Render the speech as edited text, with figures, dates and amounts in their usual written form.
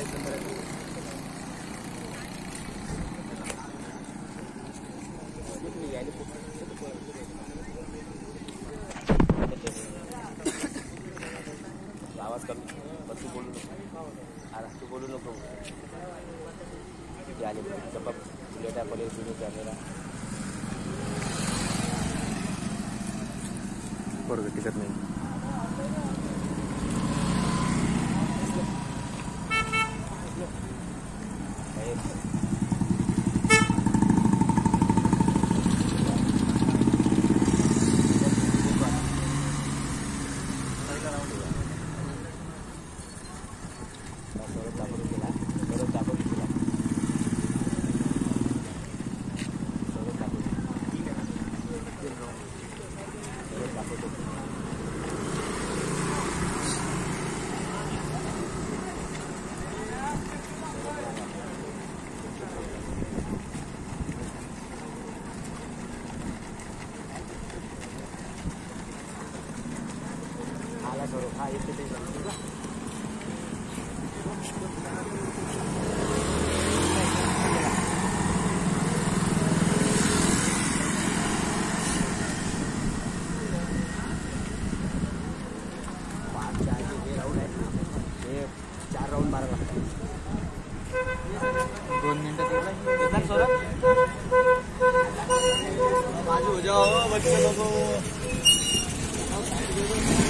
आवाज कमी तू बोलू नको. तू बोलू नको. किती आले जबाब बुलेटा पडे जुने कॅमेरा बरोबर टिकत नाही. हा येते ते चार राऊंड मारा लागतात. 2 मिनिटं तिकडे सोडा बाजू हो जाओ बच्चे लोगों.